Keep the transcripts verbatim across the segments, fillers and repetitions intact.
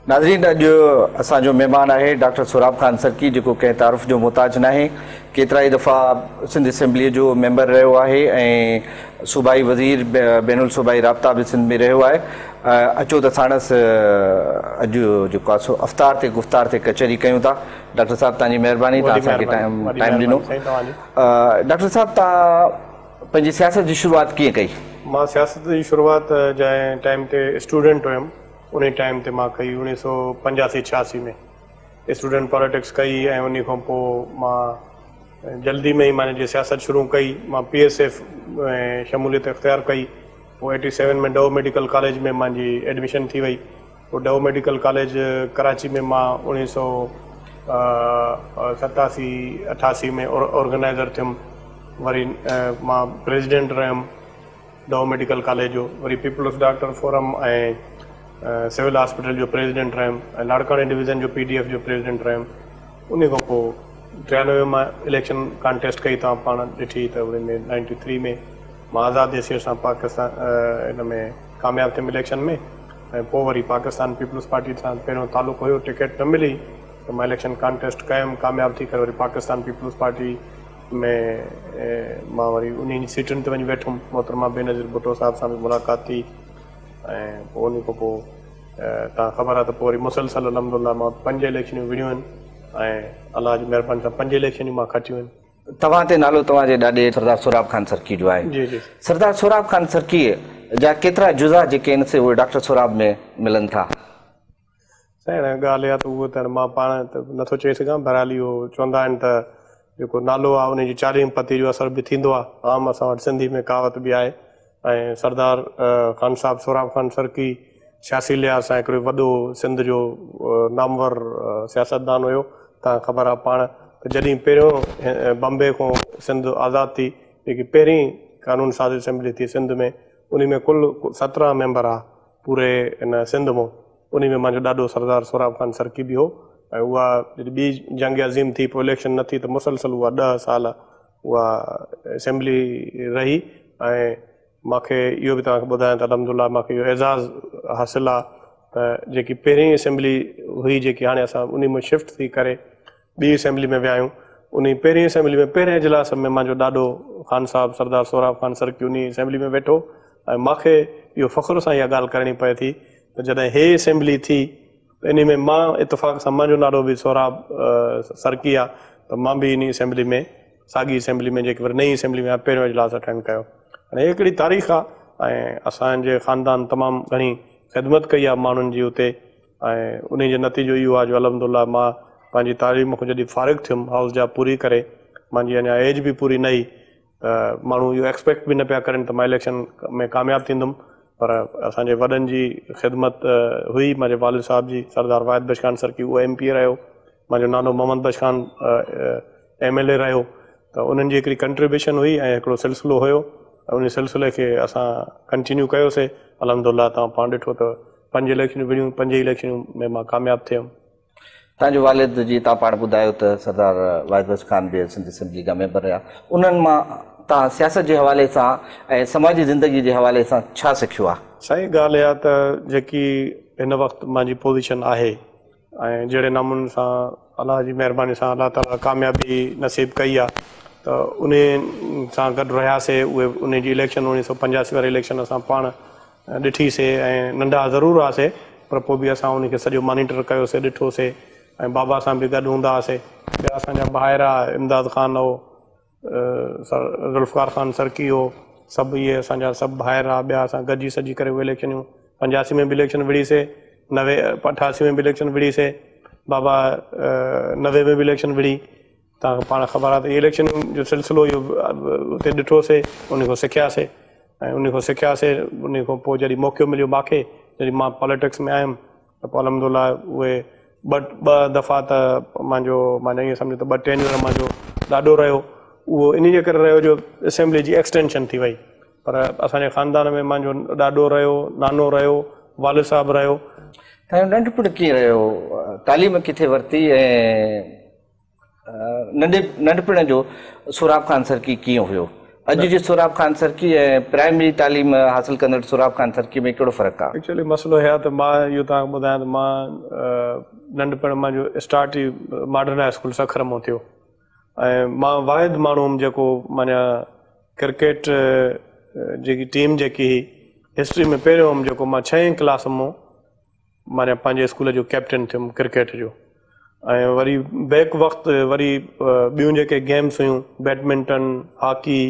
नाज़रीन, अॼु असांजो महिमान आहे डॉक्टर सोराब ख़ान सरकी, जेको कंहिं तारुफ़ जो मुहताज न आहे। केतिरा ई दफ़ा सिंध असेंबलीअ जो मेंबर रहियो आहे ऐं सूबाई वज़ीर बैनुल सूबाई राब्ता बि सिंध में रहियो आहे। अचो त साणस अॼु जेको आहे सो अफ़्तार ते गुफ़्तार ते कचहरी कयूं था। डॉक्टर साहब, तव्हांजी महिरबानी, तव्हां असांखे टाइम टाइम ॾिनो। डॉक्टर साहब, तव्हां पंहिंजी सियासत जी शुरूआत कीअं कई? मां सियासत जी शुरूआत जंहिं टाइम ते स्टूडेंट हुयुमि उन टाइम ते मां कई, उणिवीह सौ पंजासी छियासी में स्टूडेंट पॉलिटिक्स कई ऐं उन खां पोइ मां जल्दी में ई माने जे सियासत शुरू कई। मां पी एस एफ ऐं शमूलियत इख़्तियार कई। पोइ एटी सेवन में डव मेडिकल कॉलेज में मुंहिंजी एडमिशन थी वई। पोइ डव मेडिकल कॉलेज कराची में मां उणिवीह सौ सतासी अठासी में ऑर्गेनाइज़र थियुमि। वरी मां प्रेसिडेंट रहियुमि डव मेडिकल कॉलेज जो। वरी पीपल्स डॉक्टर फोरम ऐं सिविल हॉस्पिटल जो प्रेसिडेंट रहियुमि ऐं लाड़कानी डिवीज़न जो पी डी एफ जो प्रेसिडेंट रहियुमि। उन खां पोइ टियानवे मां इलेक्शन कॉन्टेस्ट कई। तव्हां पाण ॾिठी त उन में नाइंटी थ्री में मां आज़ाद हैसियत सां पाकिस्तान इन में कामयाबु थियुमि इलेक्शन में। ऐं पोइ वरी पाकिस्तान पीपल्स पार्टी सां पहिरियों तालुक़ु हुयो, टिकट न मिली त मां इलेक्शन कॉन्टेस्ट कयुमि। कामयाबु थी करे वरी पाकिस्तान पीपल्स पार्टी में मां वरी उन सीटुनि ते वञी वेठुमि। मोहतरमा बेनज़ीर भुट्टो साहिब सां बि मुलाक़ात थी। ऐं पोइ उन खां पोइ तव्हां ख़बर आहे त पोइ वरी मुसलसल अलहमदुलिल्लाह मां पंज इलेक्शनियूं विड़ियूं आहिनि ऐं अलाह जी महिरबानी सां पंज इलेक्शनियूं मां खटियूं आहिनि। तव्हां ते नालो तव्हांजे ॾाॾे सरदार सोराब ख़ान सरकी जो आहे। जी जी। सरदार सोराब ख़ान सरकी जा केतिरा जुज़ा जेके आहिनि से उहे डॉक्टर सोराब में मिलनि था? साईं, ॻाल्हि आहे त उहो त मां पाण त नथो चई सघां। बहरहाली उहो चवंदा आहिनि त जेको नालो आहे उनजी चालीह पती जो असर बि थींदो आहे। आम असां वटि सिंधी में कहावत बि आहे। ऐं सरदार ख़ान साहब सोराब ख़ान सरकी सियासी लिहाज़ सां हिकिड़ो वॾो सिंध जो नामवर सियासतदान हुयो। तव्हां ख़बर आहे पाण त जॾहिं पहिरियों बम्बे खां सिंध आज़ादु थी, जेकी पहिरीं कानून साज़ असेंबली थी सिंध में, उन में कुल सत्रहं मेंबर आहे पूरे इन सिंध मां। उन में मुंहिंजो ॾाढो सरदार सोराब ख़ान सरकी बि हो। ऐं उहा ॿी जंग अज़ीम थी, पोइ इलेक्शन न थी त मुसलसल उहा ॾह साल उहा असेंबली रही। ऐं मूंखे इहो बि तव्हांखे ॿुधायां त अलहमदुलिल्लाह मूंखे इहो एज़ाज़ हासिलु आहे त जेकी पहिरीं असेंबली हुई, जेकी हाणे असां उन में शिफ्ट थी करे ॿी असेंबली में विया आहियूं, उन पहिरीं असेंबली में पहिरें इजलास में मुंहिंजो ॾाढो ख़ान साहब सरदार सोराब ख़ान सरकी उन असेंबली में वेठो। ऐं मूंखे इहो फ़ख़्रु सां इहा ॻाल्हि करणी पए थी त जॾहिं हे असेंबली थी त इन में मां इतफ़ाक़ सां मुंहिंजो नालो बि सोराब सरकी आहे, त मां बि इन असेंबली में साॻी असेंबली में जेकी वरी नई असेंबली में पहिरियों इजलास अटेंड कयो। हाणे हिकिड़ी तारीख़ आहे ऐं असांजे ख़ानदान तमामु घणी ख़िदमत कई आहे माण्हुनि जी उते। ऐं उन जो नतीजो इहो आहे जो अलहमदुलिल्लाह मां पंहिंजी तालीम खां जॾहिं फ़ारिग़ थियुमि हाउस जा पूरी करे, मुंहिंजी अञा एज बि पूरी न हुई, त माण्हू इहो एक्सपेक्ट बि न पिया करनि त मां इलेक्शन में कामयाबु थींदुमि। पर असांजे वॾनि जी ख़िदमत हुई। मुंहिंजे वालिद साहिब जी सरदार वाहिद बख्श ख़ान सरकी उहो एम पी रहियो। मुंहिंजो नानो Mohammad Bakhsh Khan M L A रहियो। त उन्हनि जी हिकिड़ी कंट्रीब्यूशन हुई ऐं हिकिड़ो सिलसिलो हुयो। उन सिलसिले खे असां कंटिन्यू कयोसीं। अलहमदुलिल्लाह तव्हां पाण ॾिठो त पंज इलेक्शनियूं विड़ियूं, पंज इलेक्शनियूं में मां कामयाबु थियुमि। तव्हांजो वालिद जी तव्हां पाण ॿुधायो त सरदार वाहिद बख्श ख़ान बि सिंध असेंबली जा मेंबर रहिया। उन्हनि मां तव्हां सियासत जे हवाले सां ऐं समाजी ज़िंदगी जे हवाले सां छा सिखियो आहे? साईं, ॻाल्हि इहा त जेकी हिन वक़्तु मुंहिंजी पोज़ीशन आहे ऐं जहिड़े नमूने सां अलाह जी महिरबानी सां अलाह ताला कामयाबी नसीबु कई आहे, त उन सां गॾु रहियासीं। उहे उन जी इलेक्शन उणिवीह सौ पंजासी वारी इलेक्शन असां पाण ॾिठीसीं ऐं नंढा ज़रूरु हुआसीं, पर पोइ बि असां उनखे सॼो मॉनिटर कयोसीं, ॾिठोसीं ऐं बाबा सां बि गॾु हूंदा हुआसीं। ॿिया असांजा ॿाहिरां इमदाद ख़ान हो, ज़ुल्फ़कार ख़ान सरकी हो, सभु इहे असांजा सभु भाइर आहे। ॿिया असां गॾिजी सॼी करे उहे इलेक्शनियूं पंजासी में बि इलेक्शन विड़ीसीं, नवे अठासी में बि इलेक्शन विड़ीसीं, बाबा नवे में बि इलेक्शन विड़ी। तव्हांखे पाण ख़बर आहे त इहे इलेक्शन जो सिलसिलो इहो उते ॾिठोसीं, उन खां सिखियासीं ऐं उन खां सिखियासीं। उन खां पोइ जॾहिं मौक़ो मिलियो मूंखे, जॾहिं मां पॉलिटिक्स में आयुमि, त पोइ अलहमदुलिल्लाह उहे ॿ ॿ दफ़ा त मुंहिंजो माना ईअं सम्झो त ॿ टेन्यूर मुंहिंजो ॾाढो रहियो। उहो इन जे करे रहियो जो असेंबली जी एक्सटेंशन थी वई। पर असांजे ख़ानदान में मुंहिंजो ॾाॾो रहियो, नानो रहियो, वालिद साहिबु रहियो। तव्हांजो नंढपण कीअं रहियो? तालीम किथे वरिती ऐं नंढे नंढपण जो सोराब ख़ान सरकी कीअं हुयो? अॼु जी सुराब खान सरकी ऐं प्राइमरी तालीम हासिल कंदड़ सुराब खान सरकी में कहिड़ो फ़र्क़ु आहे? एक्चुअली मसइलो इहो आहे त मां इहो तव्हांखे ॿुधायां त मां नंढपण मां जो स्टार्ट ई मॉडर्न हाई स्कूल सखर मां थियो ऐं मां वाहिद माण्हू हुउमि जेको माना क्रिकेट जेकी टीम जेकी हुई हिस्ट्री में पहिरियों हुउमि जेको मां छहीं क्लास मां माना पंहिंजे स्कूल जो कैप्टन थियुमि क्रिकेट जो। ऐं वरी बैक वक़्तु वरी ॿियूं जेके गेम्स हुयूं बैडमिंटन हॉकी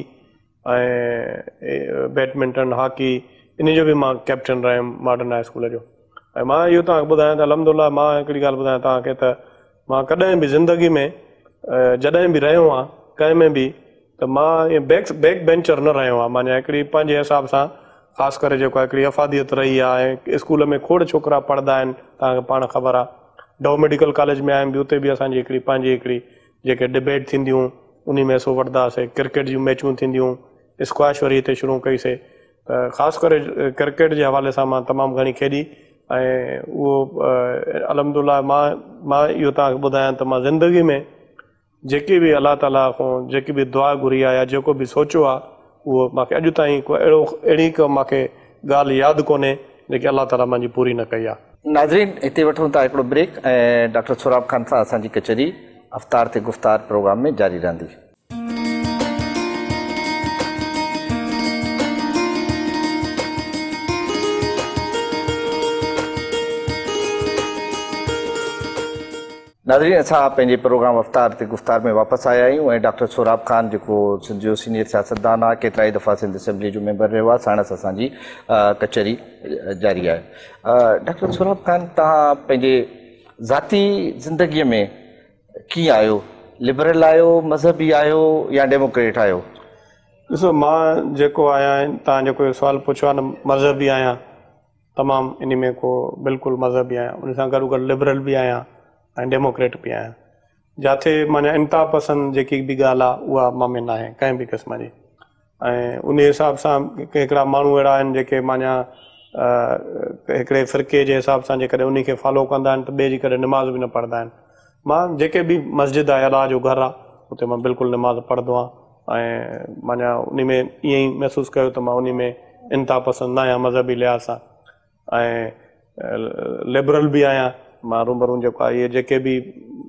ऐं बैडमिंटन हॉकी इन जो बि मां कैप्टन रहियुमि मॉडर्न हाई स्कूल जो। ऐं मां इहो तव्हांखे ॿुधायां त अलहमदुलिल्लाह मां हिकिड़ी ॻाल्हि ॿुधायां तव्हांखे त मां कॾहिं बि ज़िंदगी में जॾहिं बि रहियो आहियां कंहिं में बि त मां ईअं बैक बैक बेंचर न रहियो आहियां। माना हिकिड़ी पंहिंजे हिसाब सां ख़ासि करे जेको आहे हिकिड़ी अफ़ादियत रही आहे ऐं स्कूल में खोड़ छोकिरा पढ़ंदा आहिनि तव्हांखे पाण ख़बर आहे। डॉ मेडिकल कॉलेज में आयुमि बि उते बि असांजी हिकिड़ी पंहिंजी हिकिड़ी जेके डिबेट थींदियूं उन में हिसो वठंदासीं। क्रिकेट जूं मैचूं थींदियूं स्क्वाश वरी हिते शुरू कईसीं त ख़ासि करे क्रिकेट जे हवाले सां मां तमामु घणी खेॾी ऐं उहो अलहमदुलिल्लाह मां मां इहो तव्हांखे ॿुधायां त मां ज़िंदगी में जेकी बि अलाह ताला खां जेकी बि दुआ घुरी आहे या जेको बि सोचियो आहे उहो मूंखे अॼु ताईं को अहिड़ो अहिड़ी को मूंखे ॻाल्हि यादि कोन्हे जेकी अलाह ताला मुंहिंजी पूरी न कई आहे। नाज़रीन हिते वठूं था हिकिड़ो ब्रेक ऐं डॉक्टर सुराब खान सां असांजी कचहरी अफ़्तार ते गुफ़्तार प्रोग्राम में जारी रहंदी। नाज़रीन असां पंहिंजे प्रोग्राम अफ़्तार ते गुफ़्तार में वापसि आया आहियूं ऐं डॉक्टर सुराब खान जेको सिंध जो सीनियर सियासतदान आहे केतिरा ई दफ़ा सिंध असेंबली जो मेंबर रहियो आहे साणसि असांजी कचहरी जारी आहे। डॉक्टर सुराब खान तव्हां पंहिंजे ज़ाती ज़िंदगीअ में कीअं आहियो? लिबरल आहियो मज़हबी आहियो या डेमोक्रेट आहियो? ॾिसो मां जेको आहियां तव्हां जेको सुवालु पुछियो आहे न मज़हबी आहियां तमामु इन में को बिल्कुलु मज़हबी आहियां उन सां गॾु गॾु लिबरल बि आहियां ऐं डेमोक्रेट बि आहियां। जिथे माना इंतिहा पसंदि जेकी बि ॻाल्हि आहे उहा मां में न आहे कंहिं बि क़िस्म जी। ऐं उन हिसाब सां हिकिड़ा माण्हू अहिड़ा आहिनि जेके माना हिकिड़े फ़िरके जे हिसाब सां जेकॾहिं उन खे फॉलो कंदा आहिनि त ॿिए जी कॾहिं निमाज़ बि न पढ़ंदा आहिनि। मां जेके बि मस्जिद आहे अलाह जो घरु आहे उते मां बिल्कुलु निमाज़ पढ़ंदो आहियां ऐं माना उन में ईअं ई महसूसु कयो त मां उन में इंतिहा पसंदि न आहियां मज़हबी लिहाज़ सां ऐं लिबरल बि आहियां। मां रूबरू जेको आहे इहे जेके बि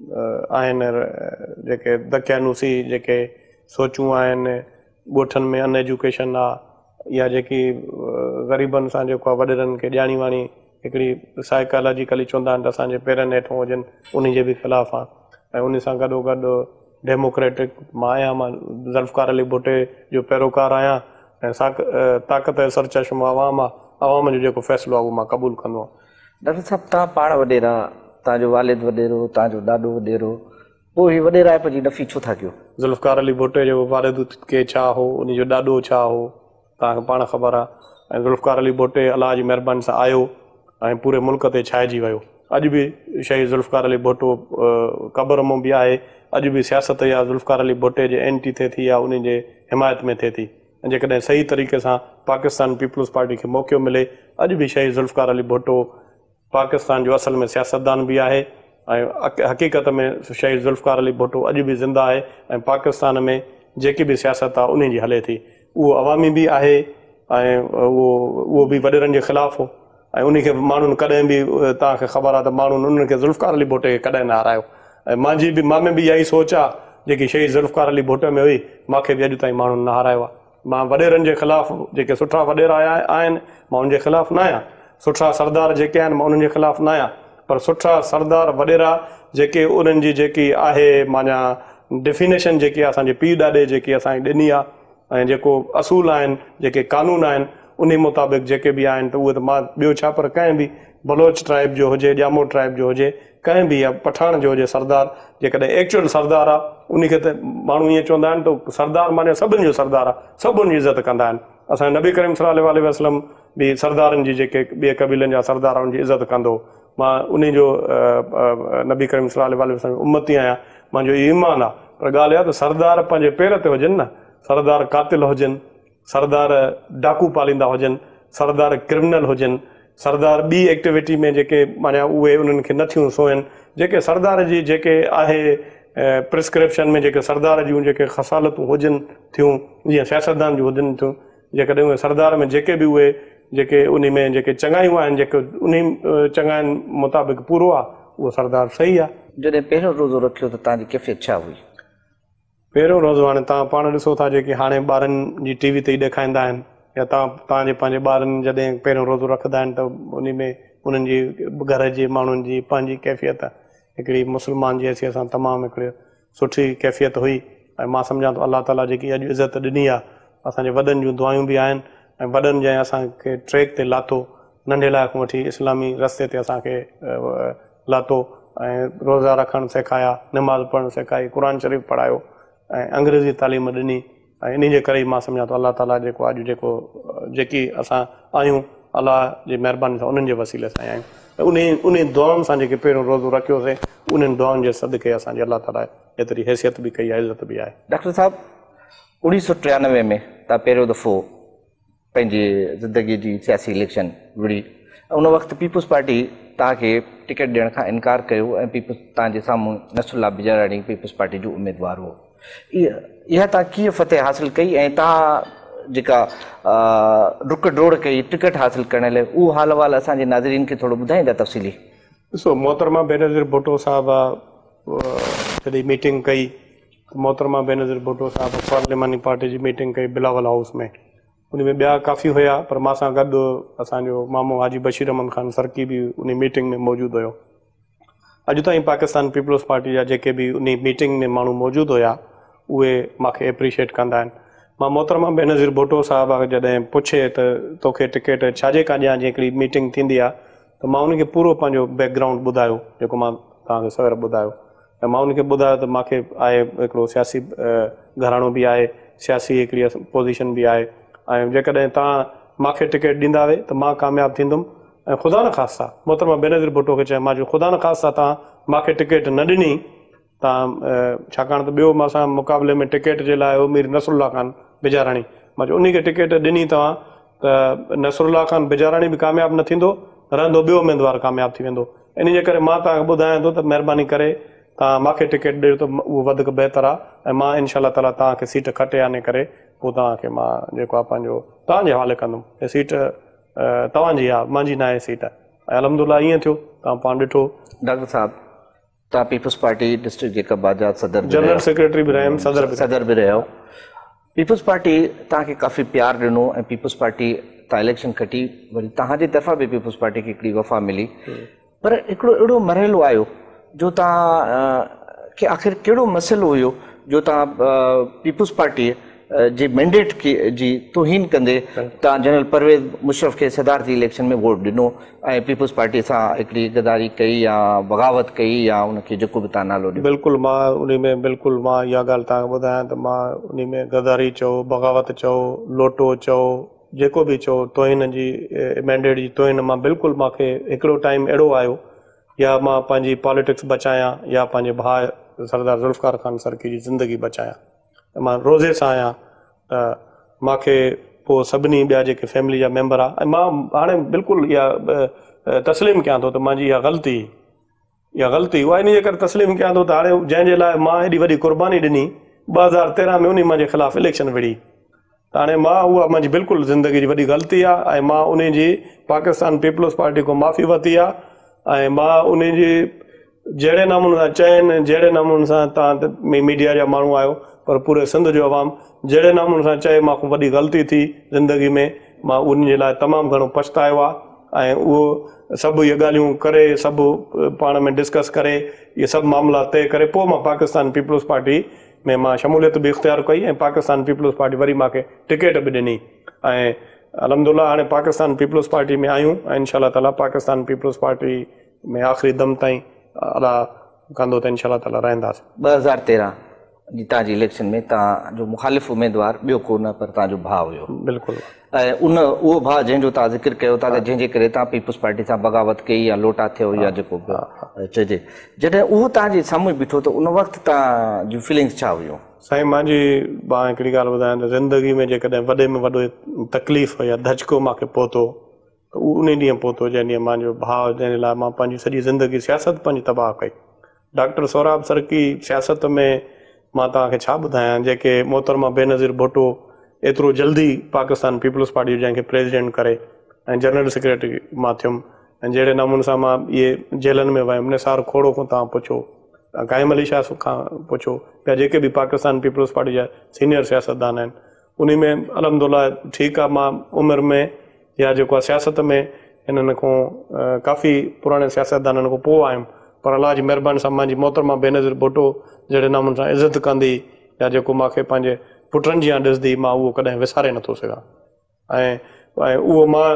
आहिनि जेके दकियानूसी जेके सोचूं आहिनि ॻोठनि में अन एजुकेशन आहे या जेकी ग़रीबनि सां जेको आहे वॾेरनि खे ॼाणी वाणी हिकिड़ी साइकोलॉजिकली चवंदा आहिनि त असांजे पेरनि हेठो हुजनि उन जे बि ख़िलाफ़ु आहे। ऐं उन सां गॾोगॾु डेमोक्रेटिक मां आहियां मां ज़ुल्फ़िकार अली भुट्टे जो पैरोकार आहियां ऐं साक ताक़त ऐं सरचश्मो आवाम आहे आवाम जो जेको फ़ैसिलो आहे उहो मां क़बूलु कंदो आहियां। डॉक्टर साहब तव्हां पाण वॾेरा तव्हांजो वालिद वॾेरो तव्हांजो ॾाॾो वॾेरो पोइ हीअ वॾेराइप जी नफ़ी छो था कयो? ज़ुल्फ़िकार अली भुट्टे जो वालिद के छा हो उन जो ॾाॾो छा हो तव्हांखे पाण ख़बर आहे। ऐं ज़ुल्फ़िकार अली भुट्टे अलाह जी महिरबानी सां आयो ऐं पूरे मुल्क ते छाइजी वियो। अॼु बि शहीद ज़ुल्फ़िकार अली भुट्टो क़बर में बि आहे। अॼु बि सियासत इहा ज़ुल्फ़िकार अली भुट्टे जे एंटी थिए थी या उन जे हिमायत में थिए थी। ऐं जेकॾहिं सही तरीक़े सां पाकिस्तान पीपल्स पार्टी खे मौक़ो मिले अॼु बि शहीद ज़ुल्फ़िकार अली भुट्टो पाकिस्तान जो असल में सियासतदान बि आहे ऐं हक़ीक़त में शहीद ज़ुल्फ़िकार अली भुट्टो अॼु बि ज़िंदा आहे ऐं पाकिस्तान में जेकी बि सियासत आहे उन जी हले थी उहो अवामी बि आहे ऐं उहो उहो बि वॾेरनि जे ख़िलाफ़ु हो ऐं उनखे माण्हुनि कॾहिं बि तव्हांखे ख़बर आहे त माण्हुनि उन्हनि खे ज़ुल्फ़िकार अली भुट्टे खे कॾहिं न हारायो। ऐं मुंहिंजी बि मां में बि इहा ई सोच आहे जेकी शहीद ज़ुल्फ़िकार अली भुट्टे में हुई मूंखे बि अॼु ताईं माण्हुनि न हारायो आहे। मां वॾेरनि जे ख़िलाफ़ु जेके सुठा वॾेरा आहिनि मां उनजे ख़िलाफ़ु न आहियां। सुठा सरदार जेके आहिनि मां उन्हनि जे ख़िलाफ़ु न आहियां पर सुठा सरदार वॾेरा जेके उन्हनि जी जेकी आहे माना डेफिनेशन जेकी आहे असांजे पीउ ॾाॾे जेकी असांखे ॾिनी आहे ऐं जेको असूल आहिनि जेके कानून आहिनि उन मुताबिक़ जेके बि आहिनि त उहे त मां ॿियो छा पर कंहिं बि बलोच ट्राइब जो हुजे ॼामो ट्राइब जो हुजे कंहिं बि या पठान जो हुजे सरदार जेकॾहिं एक्चुअल सरदार आहे उनखे त माण्हू ईअं चवंदा आहिनि त सरदार माने सभिनि जो सरदार आहे सभु उनजी इज़त कंदा आहिनि। असांजे नबी करीम सल्लल्लाहु अलैहि वसल्लम बि सरदारनि जी जेके ॿिए क़बीलनि जा सरदार उनजी इज़त कंदो। मां उन जो नबी करीम सल्लल्लाहु अलैहि वसल्लम उम्मती आहियां मुंहिंजो इहो ईमान आहे पर ॻाल्हि इहा त सरदार पंहिंजे पेर ते हुजनि न। सरदार कातिल हुजनि सरदार डाकू पालींदा हुजनि सरदार क्रिमिनल हुजनि सरदार ॿी एक्टिविटी में जेके माना उहे उन्हनि खे नथियूं सोयनि जेके सरदार जी जेके आहे प्रिस्क्रिप्शन में जेके सरदार जूं जेके ख़सालतूं हुजनि थियूं जीअं सियासतदान जूं हुजनि थियूं जेकॾहिं उहे सरदार में जेके बि उहे जेके उन में जेके चङायूं आहिनि जेके उन चङाइनि मुताबिक़ पूरो आहे उहो सरदार सही आहे। जॾहिं पहिरियों रोज़ो रखियो त तव्हांजी कैफ़ियत छा हुई? पहिरियों रोज़ो हाणे तव्हां पाण ॾिसो था जेके हाणे ॿारनि जी टीवी ते ई ॾेखारींदा आहिनि या तव्हां तव्हांजे पंहिंजे ॿारनि जॾहिं पहिरियों रोज़ो रखंदा आहिनि त उन में उन्हनि जी घर जे माण्हुनि जी पंहिंजी कैफ़ियत हिकिड़ी मुस्लमान जी हैसियत सां तमामु हिकिड़ी सुठी कैफ़ियत हुई ऐं मां सम्झां थो अलाह ताला जेकी अॼु इज़त ॾिनी आहे असांजे वॾनि जूं दुआयूं बि आहिनि ऐं वॾनि जंहिं असांखे ट्रैक ते लाथो नंढे लाइ खां वठी इस्लामी रस्ते ते असांखे लाथो ऐं रोज़ा रखणु सेखारिया नमाज़ पढ़णु सेखारी क़ुर शरीफ़ पढ़ायो ऐं अंग्रेज़ी तालीम ॾिनी ऐं इन जे करे ई मां सम्झां थो अलाह ताला जेको अॼु जेको जेकी असां आहियूं अलाह जी महिरबानी सां उन्हनि जे वसीले सां आहियूं त उन उन दुआउनि सां जेके पहिरियों रोज़ो रखियोसीं उन्हनि दुआउनि जे सदके असांजी अलाह ताला एतिरी हैसियत बि कई आहे इज़त बि आहे। डॉक्टर साहब उणिवीह सौ टियानवे में तव्हां पहिरियों दफ़ो पंहिंजी ज़िंदगीअ जी सियासी इलेक्शन विड़ी उन वक़्तु पीपुल्स पार्टी तव्हांखे टिकट ॾियण खां इनकार कयो ऐं पीपुल्स तव्हांजे साम्हूं नसरुल्लाह बिजाराणी पीपुल्स पार्टी जो उमेदवार हो। इहा इहा तव्हां कीअं फतेह हासिल कई ऐं तव्हां जेका डुक डोड़ कई टिकट हासिल करण लाइ उहो हाल वाल असांजे नाज़रीन खे थोरो ॿुधाईंदा तफ़सीली? ॾिसो मोहतरमा बेनज़ीर भुट्टो साहिबु जॾहिं मीटिंग कई मोहतरमा बेनज़ीर भुट्टो साहिबु पार्लिमानी पार्टी जी मीटिंग कई बिलावल हाउस में उन में ॿिया काफ़ी हुया पर मां सां गॾु असांजो मामो हाजी बशीर अहमद ख़ान सरकी बि उन मीटिंग में मौजूदु हुयो। अॼु ताईं पाकिस्तान पीपुल्स पार्टी जा जेके बि उन मीटिंग में माण्हू मौजूदु हुया उहे मूंखे एप्रिशिएट कंदा आहिनि। मां मोहतरमा बेनज़ीर भुट्टो साहिबु जॾहिं पुछे त तोखे टिकट छाजे खां ॾियां जीअं हिकिड़ी मीटिंग थींदी आहे त मां उनखे पूरो पंहिंजो बैकग्राउंड ॿुधायो जेको मां तव्हांखे सवेर ॿुधायो ऐं मां उनखे ॿुधायो त मूंखे आहे हिकिड़ो सियासी घराणो बि आहे सियासी हिकिड़ी पोज़ीशन बि आहे ऐं जेकॾहिं तव्हां मूंखे टिकट ॾींदा वे त मां कामयाबु थींदुमि ऐं ख़ुदा न ख़ासिता मोहतरमा बेनज़ीर भुट्टो खे चयो मां जो ख़ुदा न ख़ासिता तव्हां मूंखे टिकट न ॾिनी तव्हां छाकाणि त ॿियो मां मुक़ाबले में टिकट जे लाइ उमीर नसरुल्लाह ख़ान बिजाराणी मां चयो उन खे टिकट ॾिनी तव्हां त नसरुल्लाह ख़ान बिजाराणी बि कामयाबु न थींदो रहंदो ॿियो उमेदवार कामयाबु थी वेंदो इन जे करे मां तव्हांखे ॿुधायां थो त महिरबानी करे तव्हां मूंखे टिकट ॾियो त उहो वधीक बहितर आहे ऐं मां इनशा ताला तव्हांखे सीट खटे आने करे पोइ तव्हांखे मां जेको आहे पंहिंजो तव्हांजे हवाले कंदुमि हे सीट तव्हांजी आहे मुंहिंजी न आहे सीट ऐं अलहमदुलिल्लाह ईअं थियो तव्हां पाण ॾिठो। डॉक्टर साहिबु तव्हां पीपुल्स पार्टी डिस्ट्रिक्ट जेका बाजात सदर जनरल सेक्रेटरी बि रहियमि सदर बि सदर बि रहियो। पीपुल्स पार्टी तव्हांखे काफ़ी प्यारु ॾिनो ऐं पीपुल्स पार्टी तव्हां इलेक्शन खटी वरी तव्हांजी तरफ़ां बि पीपुल्स पार्टी खे हिकिड़ी वफ़ा मिली पर हिकिड़ो अहिड़ो मरहलो आयो जो तव्हां खे आख़िर कहिड़ो मसइलो हुयो जो तव्हां पीपुल्स पार्टी जे मैंडेट खे जी तोहीन कंदे तव्हां जनरल परवेज़ मुशर्रफ खे सदारती इलेक्शन में वोट ॾिनो ऐं पीपुल्स पार्टी सां हिकिड़ी गद्दारी कई या बग़ावत कई या उनखे जेको बि तव्हां नालो ॾियो? बिल्कुलु मां उन में बिल्कुलु मां इहा ॻाल्हि तव्हांखे ॿुधायां त मां उन में गद्दारी चओ बग़ावत चओ लोटो चओ जेको बि चओ तोहिन जी मैंडेट जी तोहिन मां बिल्कुलु मूंखे हिकिड़ो टाइम अहिड़ो आयो या मां पंहिंजी पॉलिटिक्स बचायां या पंहिंजे भाउ सरदार ज़ुल्फ़िकार ख़ान सरकी जी ज़िंदगी बचायां मां रोज़े सां आहियां त मूंखे पोइ सभिनी ॿिया जेके फैमिली जा मेंबर आहे ऐं मां हाणे बिल्कुलु इहा तस्लीम कयां थो त मुंहिंजी इहा ग़लती इहा ग़लती उहा इन जे करे तस्लीम कयां थो त हाणे जंहिंजे लाइ मां हेॾी वॾी क़ुर्बानी ॾिनी ॿ हज़ार तेरहं में उन मुंहिंजे ख़िलाफ़ु इलेक्शन विड़ी त हाणे मां उहा मुंहिंजी बिल्कुलु ज़िंदगी जी वॾी ग़लती आहे ऐं मां उन जी पाकिस्तान पीपुल्स पार्टी खां माफ़ी वरिती आहे ऐं मां उन जी जहिड़े नमूने सां चइनि जहिड़े नमूने सां तव्हां मीडिया जा माण्हू आहियो पर पूरे सिंध जो अवाम जहिड़े नमूने सां चए मां खां वॾी ग़लती थी ज़िंदगी में मां उन जे लाइ तमामु घणो पछतायो आहे ऐं उहो सभु इहे ॻाल्हियूं करे सभु पाण में डिस्कस करे इहे सभु मामला तइ करे पोइ मां पाकिस्तान पीपुल्स पार्टी में मां शमूलियत बि इख़्तियार कई ऐं पाकिस्तान पीपुल्स पार्टी वरी मूंखे टिकट बि ॾिनी ऐं अलहमदुलिल्लाह हाणे पाकिस्तान पीपुल्स पार्टी में आहियूं ऐं इनशा ताला पाकिस्तान पीपुल्स पार्टी में आख़िरी दम ताईं अला कंदो त इनशा ताला रहंदासीं। ॿ हज़ार तेरहं जी तव्हांजी इलेक्शन में तव्हांजो मुखालिफ़ उमेदवार ॿियो को न पर तव्हांजो भाउ हुयो। बिल्कुलु ऐं उन उहो भाउ जंहिंजो तव्हां ज़िक्र कयो था त जंहिंजे करे तव्हां पीपुल्स पार्टी सां बग़ावत कई या लोटा थियो या जेको बि चइजे जॾहिं उहो तव्हांजे साम्हूं बीठो त उन वक़्तु तव्हां जूं फीलिंग्स छा हुयूं? साईं मुंहिंजी मां हिकिड़ी ॻाल्हि ॿुधायां त ज़िंदगी में जेकॾहिं वॾे में वॾो तकलीफ़ या धचको मूंखे पहुतो त उहो उन ॾींहुं पहुतो जंहिं ॾींहुं मुंहिंजो भाउ जंहिं लाइ मां पंहिंजी सॼी ज़िंदगी सियासत पंहिंजी तबाह कई डॉक्टर सोराब सरकी सियासत में मां तव्हांखे छा ॿुधायां, जेके मोहतरमा बेनज़ीर भुट्टो एतिरो जल्दी पाकिस्तान पीपल्स पार्टी जंहिंखे प्रेसिडेंट करे ऐं जनरल सेक्रेटरी मां थियुमि, ऐं जहिड़े नमूने सां मां इहे जेलनि में वियुमि, निसार खोड़ो खां तव्हां पुछो, काइम अली शाह खां पुछो, ॿिया जेके बि पाकिस्तान पीपल्स पार्टी जा सीनियर सियासतदान आहिनि, उन में अलहमदुल्ला ठीकु आहे, मां उमिरि में या जेको आहे सियासत में हिननि खां काफ़ी पुराणे सियासतदाननि खां पोइ आयुमि, पर अलाह जी महिरबानी सां मुंहिंजी मोहतरमा बेनज़ीर भुट्टो जहिड़े नमूने सां इज़त कंदी या जेको मूंखे पंहिंजे पुटनि जी ॾिसंदी, मां उहो कॾहिं विसारे नथो सघां। ऐं ऐं उहो मां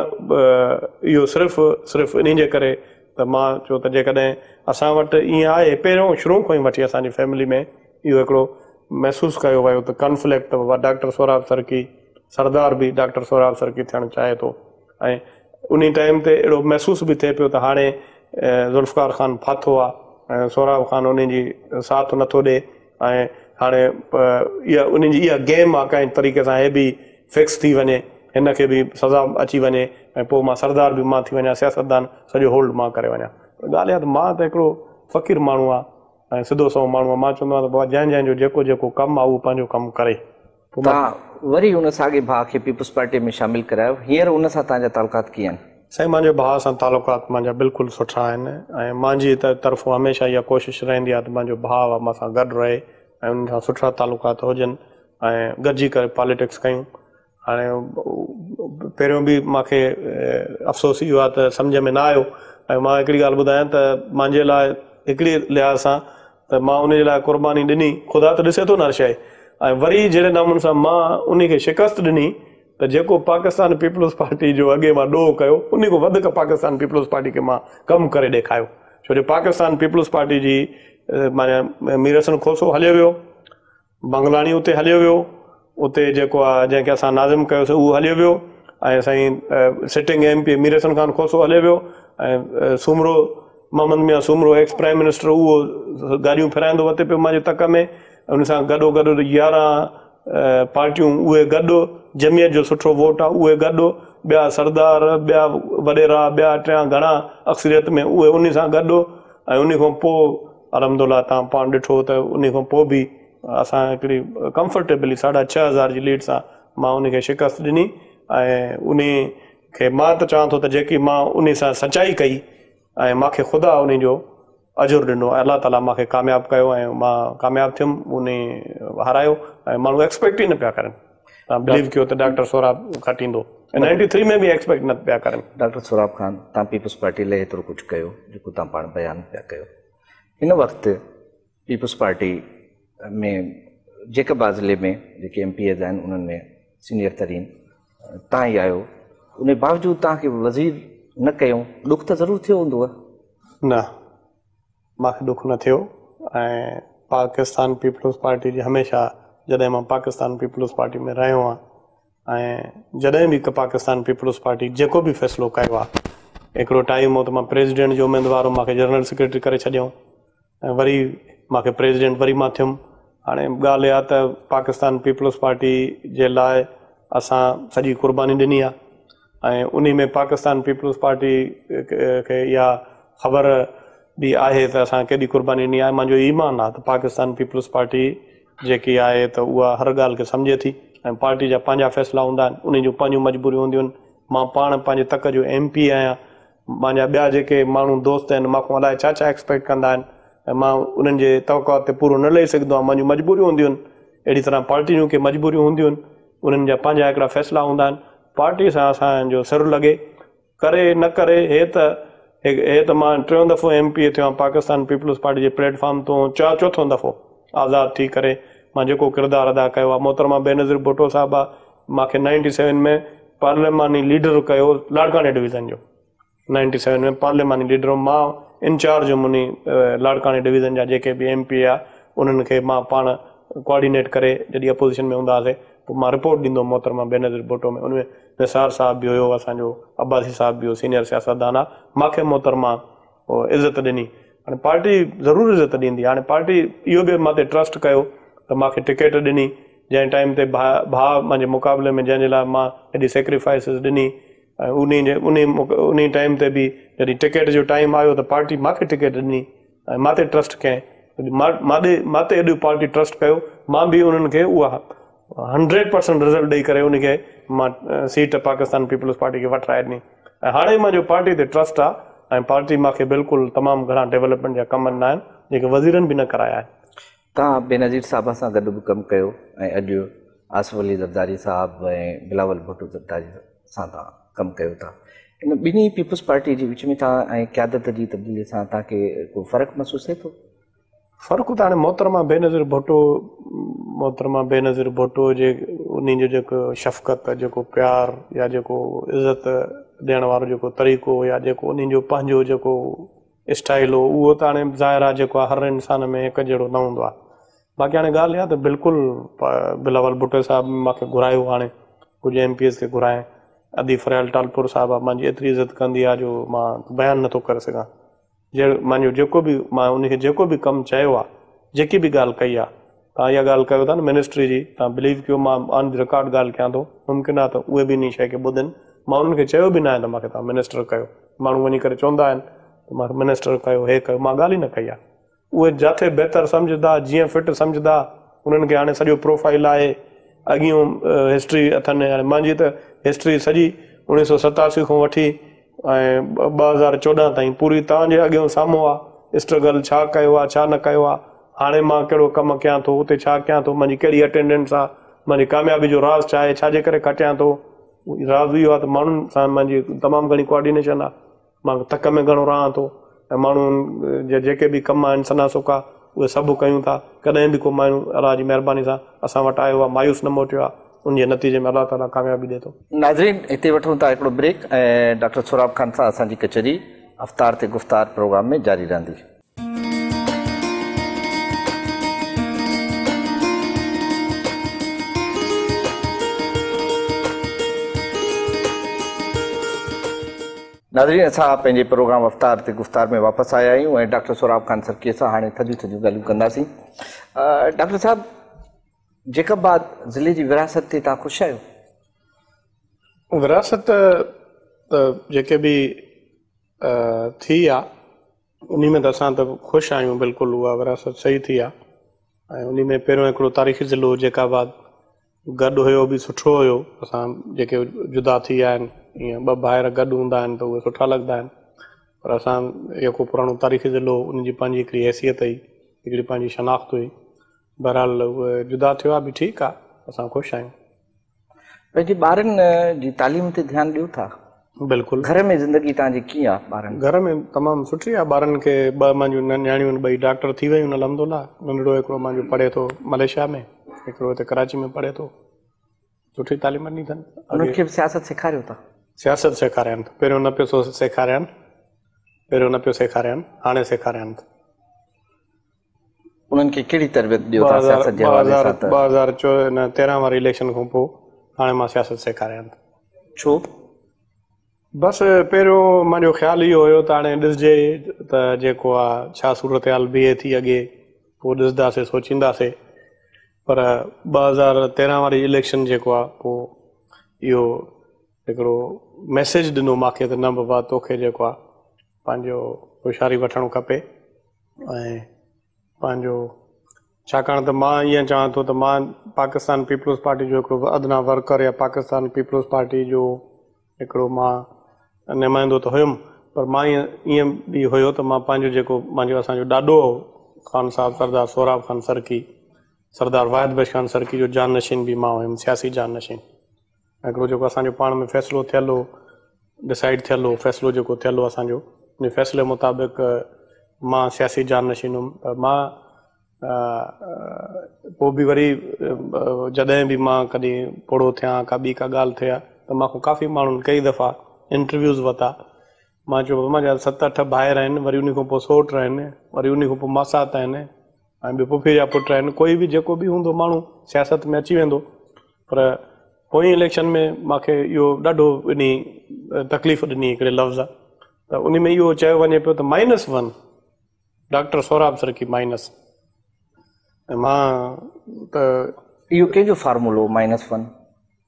इहो सिर्फ़ु सिर्फ़ु इन जे करे त मां चयो त जेकॾहिं असां वटि ईअं आहे, पहिरियों शुरू खां ई वठी असांजी फैमिली में इहो हिकिड़ो महसूसु कयो वियो त कॉन्फ्लिक्ट डॉक्टर सोराब सरकी सरदार बि डॉक्टर सोराब सरकी थियणु चाहे थो, ऐं उन टाइम ते अहिड़ो महसूसु बि थिए पियो त हाणे ज़ुल्फ़कार ख़ान फाथो आहे ऐं सोराब ख़ान उन जी साथ नथो ॾिए, ऐं हाणे इहा उन जी इहा गेम आहे कंहिं तरीक़े सां, हे बि फिक्स थी वञे, हिनखे बि सज़ा अची वञे ऐं पोइ मां सरदार बि मां थी वञा, सियासतदान सॼो होल्ड मां करे वञा। ॻाल्हि आहे त मां त हिकिड़ो फ़क़ीर माण्हू आहे ऐं सिधो सो माण्हू आहे, मां चवंदो आहियां त बाबा जंहिं जंहिंजो जेको जेको कमु आहे उहो पंहिंजो कमु करे। तव्हां वरी हुन साॻे भाउ खे पीपल्स पार्टी में शामिलु करायो, हींअर हुन सां तव्हांजा तालुकात कीअं आहिनि? साईं, मुंहिंजे भाउ सां तालुकात मुंहिंजा बिल्कुलु सुठा आहिनि ऐं मुंहिंजी त तरफ़ो हमेशह इहा कोशिशि रहंदी आहे त मुंहिंजो भाउ आहे मूं सां गॾु रहे ऐं उन सां सुठा तालुकात हुजनि ऐं गॾिजी करे पॉलिटिक्स कयूं। हाणे पहिरियों बि मूंखे अफ़सोस इहो आहे त सम्झ में न आयो, ऐं मां हिकिड़ी ॻाल्हि ॿुधायां त मुंहिंजे लाइ हिकिड़ी लिहाज़ सां त मां उन जे लाइ क़ुर्बानी ॾिनी, ख़ुदा त ॾिसे थो न हर शइ, ऐं वरी जहिड़े नमूने सां मां उन खे शिकस्त ॾिनी त जेको पाकिस्तान पीपल्स पार्टी जो अॻे मां ॾोह कयो, उन खां वधीक पाकिस्तान पीपल्स पार्टी खे मां कमु करे ॾेखारियो। छो जो पाकिस्तान पीपल्स पार्टी जी माना मीर हसन खोसो हलियो वियो, बंगलानी उते हलियो वियो, उते जेको आहे जंहिंखे असां नाज़िम कयोसीं उहो हलियो वियो, ऐं Sain sitting M P Mir Hasan Khan Khoso हलियो वियो, ऐं Soomro Mohammad Mian Soomro ex prime minister उहो गाॾियूं फिराईंदो वते पियो मुंहिंजे तक में, उन सां गॾो गॾु यारहं पार्टियूं उहे गॾु, जमियत जो सुठो वोट आहे उहे गॾु, ॿिया सरदार ॿिया वॾेरा ॿिया टियां घणा अक्सरियत में उहे उन सां गॾु, ऐं उन खां पोइ अलहमदुल्ला तव्हां पाण ॾिठो त उन खां पोइ बि असां हिकिड़ी कंफर्टेबली साढा छह हज़ार जी लीड सां मां उन खे शिकस्त ॾिनी, ऐं उन खे मां त चवां थो त जेकी मां उन सां सचाई कई ऐं मूंखे ख़ुदा उन जो अजुर ॾिनो, अलाह ताला मूंखे कामयाबु कयो ऐं मां कामयाबु थियुमि, उन हारायो ऐं माण्हू एक्सपेक्ट ई न पिया करनि। तव्हां बिलीव कयो त डॉक्टर सोराब खटींदो, ऐं नाइंटी थ्री में बि एक्सपेक्ट न पिया करनि। डॉक्टर सोराब ख़ान, तव्हां पीपल्स पार्टी लाइ एतिरो कुझु कयो जेको तव्हां पाण बयानु पिया कयो, हिन वक़्तु पीपल्स पार्टी में जेकबा ज़िले में जेके एम पी एज़ आहिनि उन्हनि में सीनियर तरीन तव्हां ई आहियो, उन बावजूदि तव्हांखे वज़ीर न कयूं, ॾुख त ज़रूरु थियो हूंदव? न, मूंखे ॾुख न थियो, ऐं पाकिस्तान पीपल्स पार्टी जी हमेशह जॾहिं मां पाकिस्तान पीपल्स पार्टी में रहियो आहियां, ऐं जॾहिं बि पाकिस्तान पीपल्स पार्टी जेको बि फ़ैसिलो कयो आहे, हिकिड़ो टाइम हो त मां प्रेसिडेंट जो उम्मीदवार हुउमि, मूंखे जनरल सेक्रेटरी करे छॾियऊं, ऐं वरी मूंखे प्रेसिडेंट वरी मां थियुमि। हाणे ॻाल्हि इहा त पाकिस्तान पीपल्स पार्टी जे लाइ असां सॼी क़ुर्बानी ॾिनी आहे, ऐं उन में पाकिस्तान पीपल्स पार्टी खे इहा ख़बर बि आहे त असां केॾी क़ुर्बानी ॾिनी आहे। मुंहिंजो ईमान आहे त पाकिस्तान पीपल्स पार्टी जेकी आहे त उहा हर ॻाल्हि खे सम्झे थी, ऐं पार्टी जा पंहिंजा फ़ैसिला हूंदा आहिनि, उन जूं पंहिंजूं मजबूरियूं हूंदियूं आहिनि। मां पाण पंहिंजे तक जो एम पी आहियां, मुंहिंजा ॿिया जेके माण्हू दोस्त आहिनि मूंखां अलाए छा छा एक्सपेक्ट कंदा आहिनि, ऐं मां उन्हनि जे तवक़ात ते पूरो न लही सघंदो आहियां, मुंहिंजूं मजबूरियूं हूंदियूं आहिनि। अहिड़ी तरह पार्टियूं खे मजबूरियूं हूंदियूं आहिनि, उन्हनि जा पंहिंजा हिकिड़ा फ़ैसिला हूंदा आहिनि। पार्टी सां असांजो सिर लॻे करे न करे, हे त हे त मां टियों दफ़ो एम पी थियो आहियां पाकिस्तान पीपल्स पार्टी जे प्लेटफॉर्म तो चा चोथों दफ़ो आज़ादु थी करे मां जेको किरदारु अदा कयो आहे। मोहतरमा बेनज़ीर भुट्टो साहिबा मूंखे नाइंटी सेवन में पार्लियामानी लीडर कयो लाड़काने डिवीज़न जो, नाइंटी सेवन में पार्लियामानी लीडर मां इंचार्ज मुनी लाड़काने डिवीज़न जा जेके बि एम पी आहे उन्हनि खे मां पाण कोऑर्डिनेट करे जॾहिं अपोज़िशन में हूंदा हुआसीं पोइ मां रिपोर्ट ॾींदो मोहतरमा बेनज़ीर भुट्टो में। उनमें निसार साहिब बि हुयो, असांजो अब्बासी साहिब बि हुयो, सीनियर सियासतदान आहे। मूंखे मोहतरमा इज़त ॾिनी, हाणे पार्टी ज़रूरु इज़त ॾींदी। हाणे पार्टी इहो बि मां ते ट्रस्ट कयो त मूंखे टिकेट ॾिनी, जंहिं टाइम ते भाउ भाउ मुंहिंजे मुक़ाबले में जंहिंजे लाइ मां हेॾी सेक्रीफाइसिस ॾिनी, ऐं उन जे उन उन टाइम ते बि जॾहिं टिकेट जो टाइम आयो त पार्टी मूंखे टिकेट ॾिनी ऐं मां ते ट्रस्ट कयईं। मां ॾे मां ते एॾी पार्टी ट्रस्ट कयो, मां बि उन्हनि खे उहा हंड्रेड परसेंट रिज़ल्ट ॾेई करे उनखे मां सीट पाकिस्तान पीपल्स पार्टी खे वठाए ॾिनी। ऐं हाणे मुंहिंजो पार्टी ते ट्रस्ट आहे ऐं पार्टी मूंखे बिल्कुलु तमामु घणा डेवलपमेंट जा कम न आहिनि जेके वज़ीरनि बि न कराया आहिनि। तव्हां बेनज़ीर साहब सां गॾु बि कमु कयो ऐं अॼु आसिफ अली ज़रदारी साहब ऐं बिलावल भुट्टो ज़रदारी सां तव्हां कमु कयो था। इन ॿिन्ही पीपल्स पार्टी जे विच में तव्हां ऐं क़यादत जी तब्दीली सां तव्हांखे को फ़र्क़ु महसूसु थिए थो? फ़र्क़ु त हाणे मोहतरमा बेनज़ीर भुट्टो मोहतरमा बेनज़ीर भुट्टो जे उन जो जेको शफ़क़त, जेको प्यार या जेको इज़त ॾियण वारो जेको तरीक़ो या जेको उन जो पंहिंजो जेको स्टाइल हो, उहो त हाणे ज़ाहिर आहे जेको आहे हर इंसान में हिकु जहिड़ो न हूंदो आहे। बाक़ी हाणे ॻाल्हि इहा त बिल्कुलु बिलावल भुट्टो साहिब मूंखे घुरायो, हाणे कुझु एम पी एस खे घुराए, अदी फरियाल टालपुर साहिब आहे मुंहिंजी एतिरी इज़त कंदी आहे जो मां बयानु नथो करे सघां। जे मुंहिंजो जेको बि मां उनखे जेको बि कमु चयो आहे, जेकी बि ॻाल्हि कई आहे, तव्हां इहा ॻाल्हि कयो था न मिनिस्ट्री जी, तव्हां बिलीव कयो मां ऑन द रिकॉर्ड ॻाल्हि कयां थो, मुमकिन आहे त उहे बि इन शइ खे ॿुधनि। मां उन्हनि खे चयो बि न आहे त मूंखे तव्हां मिनिस्टर कयो। माण्हू वञी करे चवंदा आहिनि त मां मिनिस्टर कयो, हे कयो, मां ॻाल्हि ई न कई आहे। उहे जिथे बहितर सम्झदा, जीअं फिट सम्झदा, उन्हनि खे हाणे सॼो प्रोफाइल आहे, अॻियूं हिस्ट्री अथनि। हाणे मुंहिंजी त हिस्ट्री सॼी उणिवीह सौ सतासी खां वठी ऐं ॿ हज़ार चोॾहं ताईं पूरी तव्हांजे अॻियां साम्हूं आहे। स्ट्रगल छा कयो आहे, छा न कयो आहे, हाणे मां कहिड़ो कमु कयां थो, उते छा कयां थो, मुंहिंजी कहिड़ी अटेंडेंस आहे, मुंहिंजी कामयाबी जो राज़ छा आहे, छाजे करे खटियां थो। राज़ इहो आहे त माण्हुनि सां मुंहिंजी तमामु घणी कोऑर्डिनेशन आहे, मां तक में घणो रहां थो ऐं माण्हुनि जे जेके बि कम आहिनि सना सुका उहे सभु कयूं था। कॾहिं बि को माण्हू अलाह जी महिरबानी सां असां वटि आयो आहे मायूस न मोटियो आहे, उनजे नतीजे में अलाह ताला कामयाबी ॾिए थो। नाज़रीन, हिते वठूं था हिकिड़ो ब्रेक ऐं डॉक्टर सुराब ख़ान सां असांजी कचहरी अफ़्तार ते गुफ़्तार प्रोग्राम में जारी रहंदी। नाज़रीन, असां पंहिंजे प्रोग्राम अफ़्तार ते गुफ़्तार में वापसि आया आहियूं ऐं डॉक्टर सुराब ख़ान सरकीअ सां हाणे थधियूं थधियूं ॻाल्हियूं कंदासीं। डॉक्टर साहब, जेकबाद ज़िले जी विरासत ते तव्हां ख़ुशि आहियो? विरासत त जेके बि थी आहे उन में त असां त ख़ुशि आहियूं, बिल्कुलु उहा विरासत सही थी आहे। ऐं उन में पहिरियों हिकिड़ो तारीख़ी ज़िलो जेकाबाद गॾु हुयो बि सुठो हुयो। असां जेके जुदा थी विया आहिनि, ईअं ॿ भाइर गॾु हूंदा आहिनि त उहे सुठा लॻंदा आहिनि, पर असां जेको पुराणो तारीख़ी ज़िलो उनजी पंहिंजी हिकिड़ी हैसियत हुई, हिकिड़ी पंहिंजी शनाख़्त हुई। बहरहाल उहे जुदा थियो आहे बि ठीकु आहे, असां ख़ुशि आहियूं। पंहिंजे ॿारनि जी तालीम ते ध्यानु ॾियो था? बिल्कुलु। घर में ज़िंदगी तव्हांजी कीअं आहे ॿारनि? घर में तमामु सुठी आहे। ॿारनि खे ॿ मुंहिंजियूं नियाणियूं आहिनि, ॿई डॉक्टर थी वियूं आहिनि अल्हम्दुलिल्लाह। नंढड़ो हिकिड़ो मुंहिंजो पढ़े थो मलेशिया में, हिकिड़ो हिते कराची में पढ़े थो। सुठी तालीम ॾिनी अथनि। उन्हनि खे बि सियासत सेखारियो था? सियासत सेखारियनि, पहिरियों न पियो सेखारियनि पहिरियों न पियो सेखारियनि हाणे सेखारियनि। उन्हनि खे कहिड़ी तरबियत ॾियो था सियासत जे हवाले सां? ॿ हज़ार चोॾहं न तेरहं वारी इलेक्शन खां पोइ हाणे मां सियासत सेखारियनि। छो? बसि पहिरियों मुंहिंजो ख़्यालु इहो हुयो त हाणे ॾिसजे त जेको आहे छा सूरत हाल बीहे थी अॻे, पोइ ॾिसंदासीं सोचींदासीं। पर ॿ हज़ार तेरहं वारी इलेक्शन जेको आहे पोइ इहो हिकिड़ो मैसेज ॾिनो मूंखे त न बाबा तोखे जेको आहे पंहिंजो होशियारी वठणु खपे। ऐं पंहिंजो छाकाणि त मां ईअं चवां थो त मां पाकिस्तान पीपल्स पार्टी जो हिकिड़ो अदना वर्कर या पाकिस्तान पीपल्स पार्टी जो हिकिड़ो मां नुमाइंदो त हुयुमि, पर मां ईअं ईअं बि हुयो त मां पंहिंजो जेको मुंहिंजो असांजो ॾाॾो ख़ान साहिबु सरदार सोराब ख़ान सरकी, सरदार वाहिद बख्श ख़ान सरकी जो जाननशीन बि मां हुयुमि, सियासी जाननशीन। हिकिड़ो जेको असांजो पाण में फ़ैसिलो थियल हो, डिसाइड थियल हो, फ़ैसिलो जेको थियल हो असांजो, उन फ़ैसिले मुताबिक़ मां सियासी जाननशीन हुयुमि। त मां पोइ बि वरी जॾहिं बि मां कॾहिं पोड़ो थियां, का ॿी का ॻाल्हि थिए त मूंखां काफ़ी माण्हुनि कई दफ़ा इंटरव्यूज़ वरिता। मां चयो मुंहिंजा सत अठ भाइर आहिनि, वरी उन खां पोइ सोट आहिनि, वरी उन खां पोइ मासात आहिनि ऐं ॿियो पुफी जा पुट आहिनि। कोई बि जेको बि हूंदो माण्हू सियासत में अची वेंदो, पर पोइ इलेक्शन में मूंखे इहो ॾाढो इन तकलीफ़ ॾिनी हिकिड़े लफ़्ज़ त उन में इहो चयो वञे पियो त माइनस वन डॉक्टर सोराब सरकी माइनस। ऐं मां त इहो कंहिंजो फार्मूलो माइनस वन?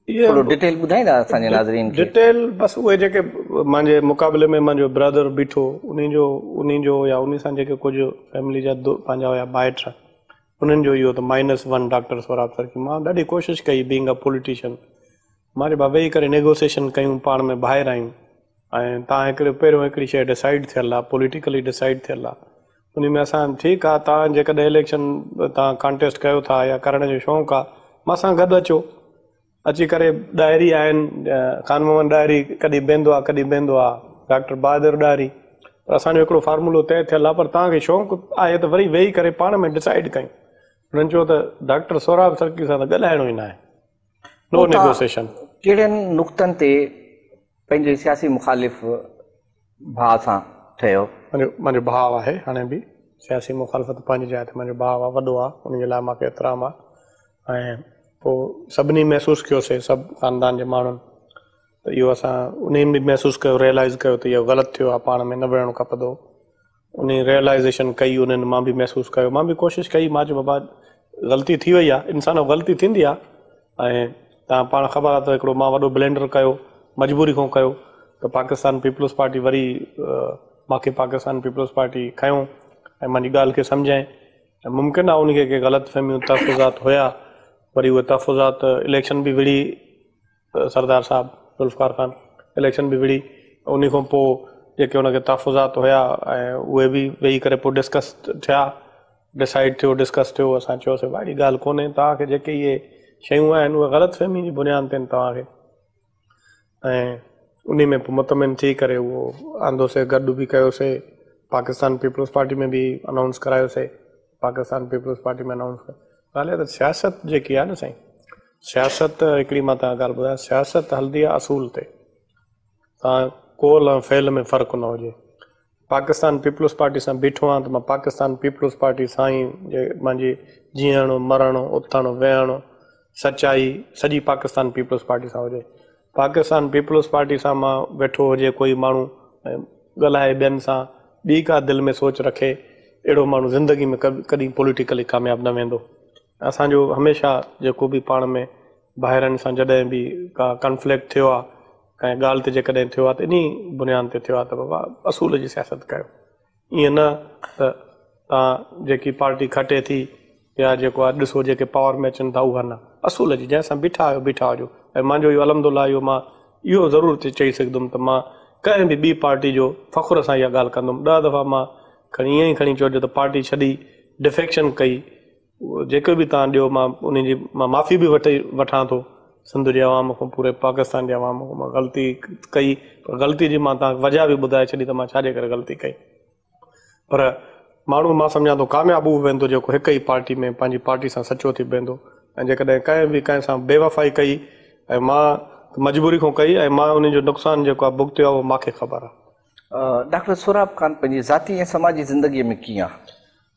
ये थोरो डिटेल ॿुधाईंदा असांजे नाज़रीन खे? डिटेल बसि उहे जेके मुंहिंजे मुक़ाबले में मुंहिंजो ब्रदर बीठो उन्ही जो उन्ही जो या उन्ही सां जेके कुझु फैमिली जा दो पंहिंजा हुया भाइट उन्हनि जो इहो त minus one doctor Sohrab sir की मां ॾाढी कोशिशि कई बीइंग अ पॉलिटिशियन मां चयो वेही करे नेगोसिएशन कयूं पाण में ॿाहिरि आहियूं ऐं तव्हां हिकिड़े पहिरियों हिकिड़ी शइ डिसाइड थियल आहे पॉलिटिकली डिसाइड थियल आहे उन में असां ठीकु आहे तव्हां जेकॾहिं इलेक्शन तव्हां कॉन्टेस्ट कयो था या करण जो शौक़ु आहे मां सां गॾु अचो अची करे डायरी आहिनि खान मोहम्मद डायरी कॾहिं बेंदो आहे कॾहिं बेंदो आहे डॉक्टर बहादुर डायरी पर असांजो हिकिड़ो फार्मूलो तइ थियल आहे पर तव्हांखे शौक़ु आहे त वरी वेही करे पाण में डिसाइड कयूं हुननि चयो त डॉक्टर सोराब सरकी सां त ॻाल्हाइणो ई न आहे नो नेगोसिएशन। कहिड़नि नुक़्तनि ते पंहिंजे सियासी मुखालिफ़ भाउ सां ठहियो? मुंहिंजो मुंहिंजो भाउ आहे हाणे बि सियासी मुखालफ़त पंहिंजी जाइ ते मुंहिंजो भाउ आहे वॾो आहे उनजे लाइ मूंखे एतिराम आहे ऐं पोइ सभिनी महसूसु कयोसीं सभु ख़ानदान जे माण्हुनि त इहो असां उन बि महसूसु कयो रियलाइज़ कयो त इहो ग़लति थियो आहे पाण में न विढ़णु खपंदो उन रियलाइज़ेशन कई उन्हनि मां बि महसूसु कयो मां बि कोशिशि कई मां चयो बाबा ग़लती थी वई आहे इंसान ग़लती थींदी आहे ऐं तव्हां पाण ख़बर आहे त हिकिड़ो मां वॾो ब्लेंडर कयो मजबूरी खां कयो त पाकिस्तान पीपल्स पार्टी वरी मूंखे पाकिस्तान पीपल्स पार्टी खयों ऐं मुंहिंजी ॻाल्हि खे सम्झाए ऐं मुमकिन आहे उनखे के ग़लति फहमियूं तहफ़ुज़ात हुया वरी उहे तहफ़ुज़ात इलेक्शन बि विढ़ी सरदार साहब ज़ुल्फ़कार ख़ान इलेक्शन बि विढ़ी उन खां पोइ जेके हुनखे तहफ़ुज़ात हुया ऐं उहे बि वेही करे पोइ डिस्कस थिया डिसाइड थियो डिस्कस थियो असां चयोसीं भाई ॻाल्हि कोन्हे तव्हांखे जेके इहे शयूं आहिनि उहे ग़लति फहमी जी बुनियाद ते तव्हांखे ऐं उन में पोइ मुतमिन थी करे उहो आंदोसीं गॾु बि कयोसीं पाकिस्तान पीपल्स पार्टी में बि अनाउंस करायोसीं पाकिस्तान पीपल्स पार्टी में अनाउंस कयो ॻाल्हि त सियासत जेकी आहे न साईं सियासत हिकिड़ी मां तव्हां ॻाल्हि ॿुधायां सियासत हलंदी आहे असूल ते तव्हां कोल ऐं फेल में फ़र्क़ु न हुजे पाकिस्तान पीपल्स पार्टी सां बीठो आहियां त मां पाकिस्तान पीपल्स पार्टी सां ई जे मुंहिंजी जीअणु मरणु उथणु वेहणु सचाई सॼी पाकिस्तान पीपल्स पार्टी सां हुजे पाकिस्तान पीपल्स पार्टी सां मां वेठो हुजे कोई माण्हू ऐं ॻाल्हाए ॿियनि सां ॿी का दिलि में सोच रखे अहिड़ो माण्हू ज़िंदगी में कॾहिं पॉलिटिकली कामयाबु न वेंदो असांजो हमेशह जेको बि पाण में ॿाहिरनि सां जॾहिं बि का कॉन्फ्लिक्ट थियो आहे कंहिं ॻाल्हि ते जेकॾहिं थियो आहे त इन बुनियाद ते थियो आहे त बाबा असूल जी सियासत कयो ईअं न त तव्हां जेकी पार्टी खटे थी या जेको आहे ॾिसो जेके पावर में अचनि था उहा न असूल जी जंहिंसां बीठा आहियो बीठा हुजो ऐं मुंहिंजो इहो अलहमदुल्ला इहो मां इहो ज़रूरु चई सघंदुमि त मां कंहिं बि ॿी पार्टी जो फ़ख़ुर सां इहा ॻाल्हि कंदुमि ॾह दफ़ा मां खणी ईअं ई खणी चइजो त पार्टी छॾी डिफेक्शन कई जेके बि तव्हां ॾियो मां उन जी मां माफ़ी बि वठी वठां थो सिंध जे अवाम खां पूरे पाकिस्तान जे अवाम खां मां ग़लती कई पर ग़लती जी मां तव्हांखे वजह बि ॿुधाए छॾी त मां छाजे करे ग़लती कई पर माण्हू मां सम्झां थो कामयाबु उहो वेंदो जेको हिक ई पार्टी में पंहिंजी पार्टी सां सचो थी वेंदो ऐं जेकॾहिं कंहिं बि कंहिं सां बेवफ़ाई कई ऐं मां मजबूरी खां कई ऐं मां उन जो नुक़सानु जेको आहे भुगतियो आहे उहो मूंखे ख़बर आहे। डॉक्टर सोराब ख़ान पंहिंजी ज़ाती ऐं समाजी ज़िंदगीअ में कीअं आहे?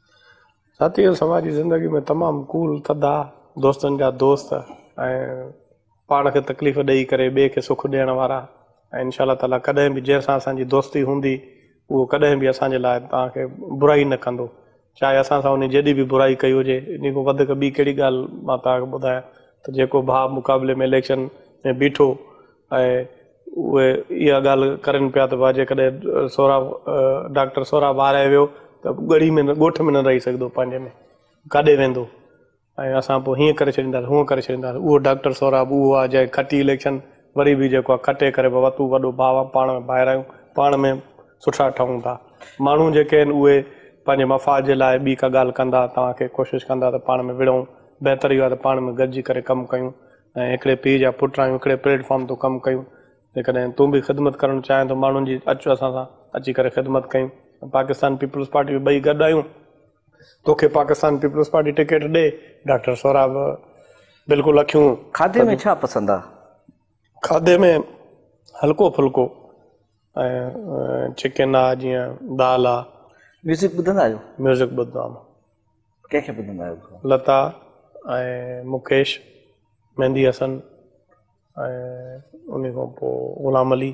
ज़ाती ऐं समाजी ज़िंदगी में तमामु कूल थधा दोस्तनि जा दोस्त ऐं पाण खे तकलीफ़ ॾेई करे ॿिए खे सुख ॾियण वारा ऐं इनशा ताला कॾहिं बि जंहिंसां असांजी दोस्ती हूंदी उहो कॾहिं बि असांजे लाइ तव्हांखे बुराई न कंदो चाहे असां सां उन जॾहिं बि बुराई कई हुजे इन खां वधीक ॿी कहिड़ी ॻाल्हि मां तव्हांखे ॿुधायां त जेको भाउ मुक़ाबले में इलेक्शन में बीठो ऐं उहे इहा ॻाल्हि करनि पिया त भाउ जेकॾहिं सोराब डॉक्टर सोराब हाराए वियो त ॻड़ी में न ॻोठ में न रही सघंदो पंहिंजे में काॾे वेंदो ऐं असां पोइ हीअं करे छॾींदासीं हूअं करे छॾींदासीं उहो डॉक्टर सोराब उहो आहे जंहिं खटी इलेक्शन वरी बि जेको आहे खटे करे बाबा तूं वॾो भाउ आहे पाण में ॿाहिरि आहियूं पाण में सुठा ठहूं था माण्हू जेके आहिनि उहे पंहिंजे मफ़ाद जे लाइ ॿी का ॻाल्हि कंदा तव्हांखे कोशिशि कंदा त पाण में विढ़ूं बहितर इहो आहे त पाण में गॾिजी करे कमु कयूं ऐं हिकिड़े पीउ जा पुट आहियूं हिकिड़े प्लेटफॉर्म तो कमु कयूं जेकॾहिं तूं बि ख़िदमत करणु चाहे थो माण्हुनि जी अचु असां सां अची करे ख़िदमत कयूं पाकिस्तान पीपल्स पार्टी में ॿई गॾु आहियूं तोखे पाकिस्तान पीपल्स पार्टी टिकट ॾे डॉक्टर सोराब बिल्कुलु अखियूं खाधे में छा पसंदि आहे? खाधे में हल्को फुल्को ऐं चिकन आहे जीअं दाल आहे। म्यूज़िक ॿुधंदा आहियो? म्यूज़िक ॿुधंदो आहियां। कंहिंखे ॿुधंदा आहियो? लता ऐं मुकेश मेहंदी हसन ऐं उन खां पोइ ग़ुलाम अली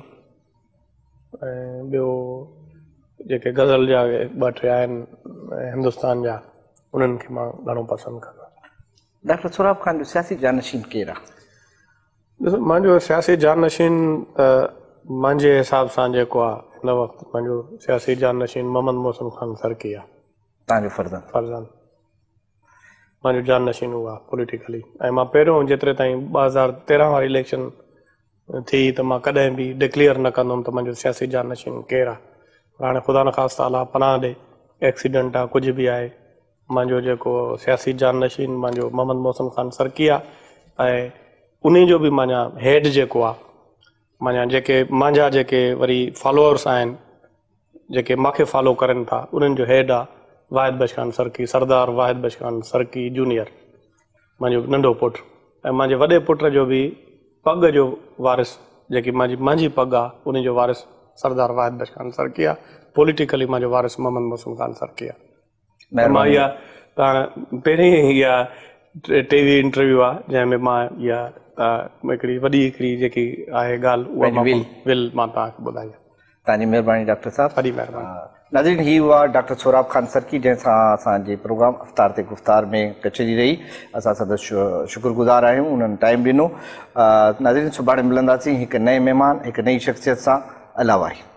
ऐं ॿियो जेके गज़ल जा ॿ टे आहिनि हिंदुस्तान जा उन्हनि खे मां घणो पसंदि कंदो आहियां। डॉक्टर सोराब ख़ान जो सियासी जानशीन केरु आहे? ॾिसो मुंहिंजो सियासी जानशीन त मुंहिंजे हिसाब सां जेको आहे हिन वक़्तु मुंहिंजो सियासी जानशीन मोहम्मद मोहसिन ख़ान सरकी आहे। तव्हांजो फर्ज़न फर्ज़न मुंहिंजो जानशीन उहो आहे पॉलिटिकली। ऐं मां पहिरियों जेतिरे ताईं ॿ हज़ार तेरहं वारी इलेक्शन थी त मां कॾहिं बि डिक्लेयर न कंदुमि त मुंहिंजो सियासी जानशीन केरु आहे। हाणे ख़ुदा न ख़ासिता अलाह पनाह ॾे एक्सीडेंट आहे कुझु बि आहे, मुंहिंजो जेको सियासी जानशीन मुंहिंजो मोहम्मद मोहसिन ख़ान सरकी आहे। ऐं उन जो बि माना हेड जेको आहे माना जेके मुंहिंजा जेके वरी फॉलोअर्स आहिनि जेके मूंखे फॉलो करनि था उन्हनि जो हेड आहे वाहिद बख्श ख़ान सरकी, सरदार वाहिद बख्श ख़ान सरकी जूनियर, मुंहिंजो नंढो पुटु। ऐं मुंहिंजे वॾे पुट जो बि पग जो वारिस जेकी मुंहिंजी मुंहिंजी पग आहे उन जो वारिस सरदार वाहिद बख्श ख़ान सरकी आहे। पॉलिटिकली मुंहिंजो वारिस मोहम्मद मोहसिन ख़ान सरकी आहे। मां इहा तव्हां पहिरीं इहा टीवी इंटरव्यू आहे जंहिंमें मां इहा हिकिड़ी वॾी हिकिड़ी जेकी आहे ॻाल्हि उहा विल मां तव्हांखे ॿुधाई। तव्हांजी महिरबानी डॉक्टर साहब, वॾी महिरबानी। नाज़रीन, ही हुआ डॉक्टर सोराब ख़ान सरकी जंहिंसां असांजे प्रोग्राम अफ़्तार ते गुफ़्तार में कचरी रही। असां सदस्य शुक्रगुज़ार आहियूं, उन्हनि टाइम ॾिनो। नाज़रीन, सुभाणे मिलंदासीं हिकु नए महिमान हिकु नई शख़्सियत सां। अल्लाह वाहे।